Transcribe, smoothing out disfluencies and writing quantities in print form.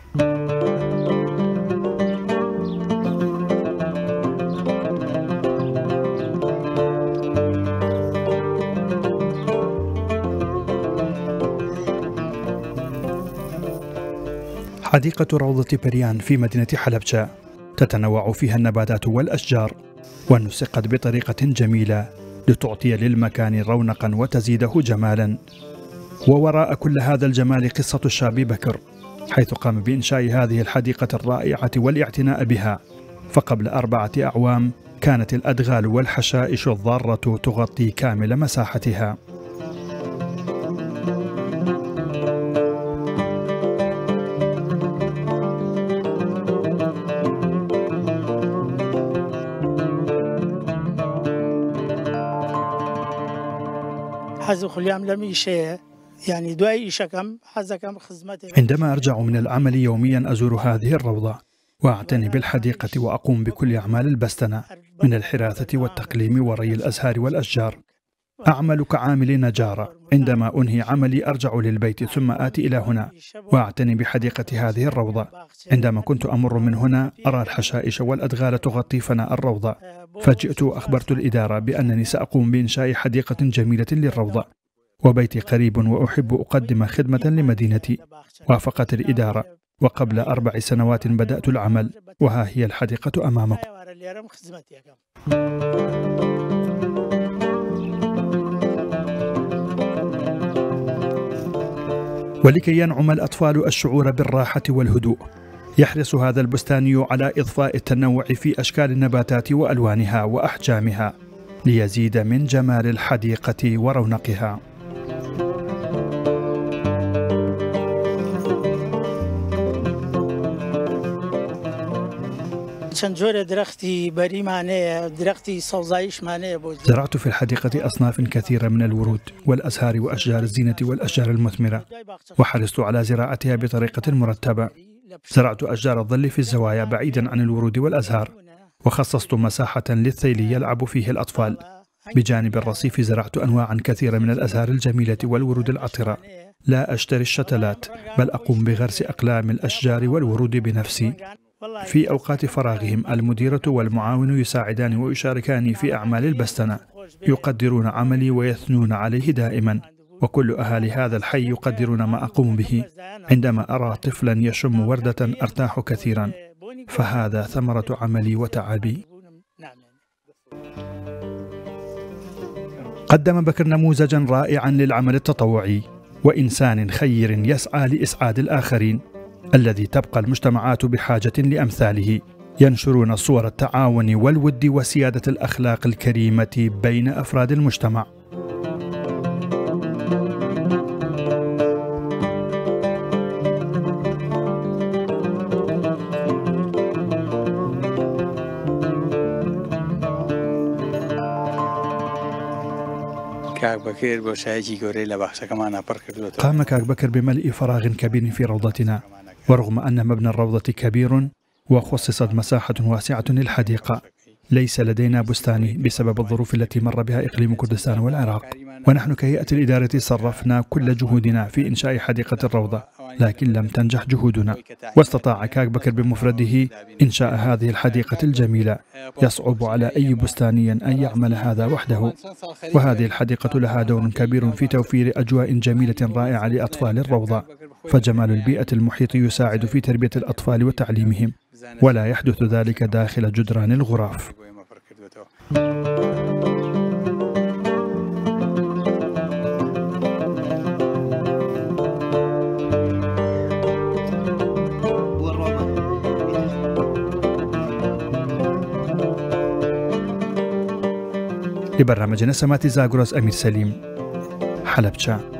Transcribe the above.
حديقة روضة بريان في مدينة حلبشة تتنوع فيها النباتات والأشجار، ونسقت بطريقة جميلة لتعطي للمكان رونقا وتزيده جمالا. ووراء كل هذا الجمال قصة الشاب بكر، حيث قام بإنشاء هذه الحديقة الرائعة والاعتناء بها. فقبل 4 أعوام كانت الأدغال والحشائش الضارة تغطي كامل مساحتها. عندما أرجع من العمل يوميا أزور هذه الروضة وأعتني بالحديقة وأقوم بكل أعمال البستنة من الحراثة والتقليم وري الأزهار والأشجار. أعمل كعامل نجارة. عندما أنهي عملي أرجع للبيت ثم آتي إلى هنا وأعتني بحديقة هذه الروضة. عندما كنت أمر من هنا أرى الحشائش والأدغال تغطي فناء الروضة، فجئت وأخبرت الإدارة بأنني سأقوم بإنشاء حديقة جميلة للروضة، وبيتي قريب وأحب أقدم خدمة لمدينتي. وافقت الإدارة، وقبل 4 سنوات بدأت العمل، وها هي الحديقة أمامكم. ولكي ينعم الأطفال الشعور بالراحة والهدوء، يحرص هذا البستاني على إضفاء التنوع في أشكال النباتات وألوانها وأحجامها ليزيد من جمال الحديقة ورونقها. زرعت في الحديقة أصناف كثيرة من الورود والأزهار وأشجار الزينة والأشجار المثمرة، وحرصت على زراعتها بطريقة مرتبة. زرعت أشجار الظل في الزوايا بعيدا عن الورود والأزهار، وخصصت مساحة للثيل يلعب فيه الأطفال. بجانب الرصيف زرعت أنواعا كثيرة من الأزهار الجميلة والورود العطرة. لا أشتري الشتلات، بل أقوم بغرس أقلام الأشجار والورود بنفسي. في أوقات فراغهم المديرة والمعاون يساعدان ويشاركاني في أعمال البستنة، يقدرون عملي ويثنون عليه دائما. وكل أهالي هذا الحي يقدرون ما أقوم به. عندما أرى طفلا يشم وردة أرتاح كثيرا، فهذا ثمرة عملي وتعبي. قدم بكر نموذجا رائعا للعمل التطوعي وإنسان خير يسعى لإسعاد الآخرين، الذي تبقى المجتمعات بحاجة لأمثاله ينشرون صور التعاون والود وسيادة الأخلاق الكريمة بين أفراد المجتمع. قام كاك بكر بملء فراغ كبير في روضتنا، ورغم أن مبنى الروضة كبير وخصصت مساحة واسعة للحديقة، ليس لدينا بستان بسبب الظروف التي مر بها إقليم كردستان والعراق. ونحن كهيئة الإدارة صرفنا كل جهودنا في إنشاء حديقة الروضة، لكن لم تنجح جهودنا. واستطاع كاك بكر بمفرده إنشاء هذه الحديقة الجميلة. يصعب على أي بستاني أن يعمل هذا وحده، وهذه الحديقة لها دور كبير في توفير أجواء جميلة رائعة لأطفال الروضة. فجمال البيئة المحيط يساعد في تربية الأطفال وتعليمهم، ولا يحدث ذلك داخل جدران الغرف. لبرنامج نسمات زاغروس أمير سليم، حلبشة.